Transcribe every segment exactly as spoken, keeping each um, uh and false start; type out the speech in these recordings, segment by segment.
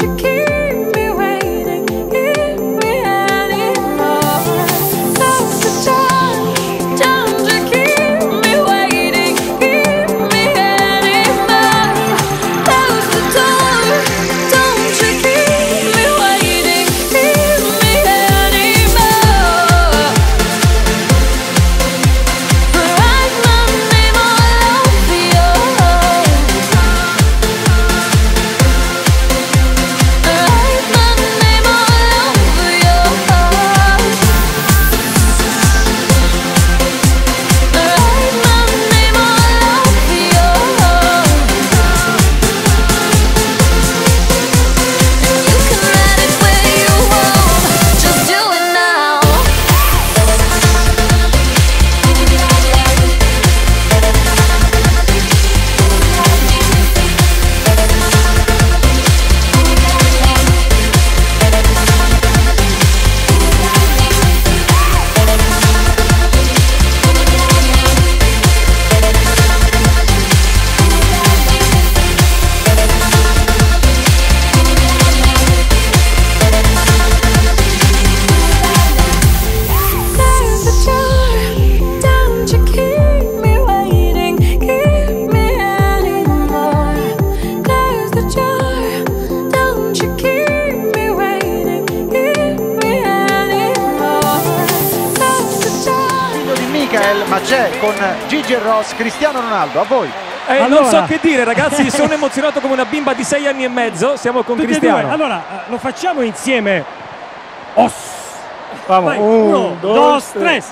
Ma c'è con Gigi e Ross, Cristiano Ronaldo, a voi. Eh, allora, non so che dire, ragazzi, sono emozionato come una bimba di sei anni e mezzo. Siamo con Cristiano. Allora, lo facciamo insieme. Os. Vai, uno, due, tre.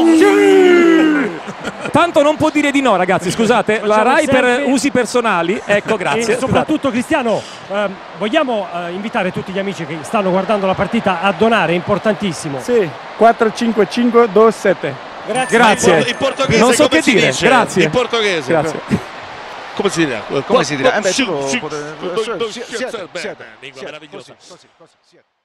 Tanto non può dire di no, ragazzi, scusate. La Rai per usi personali. Ecco, grazie. E soprattutto, Cristiano, eh, vogliamo eh, invitare tutti gli amici che stanno guardando la partita a donare, è importantissimo. Sì, quattro cinque cinque due sette. Grazie. Grazie. In portoghese non so come che si dire. dice? Grazie. In portoghese. Grazie. Come si dirà? Come si dirà? Eh beh, Sì, tu sì, potete- sì, siete- siete- siete- lingua siete- meravigliosa. così, così, così, siete.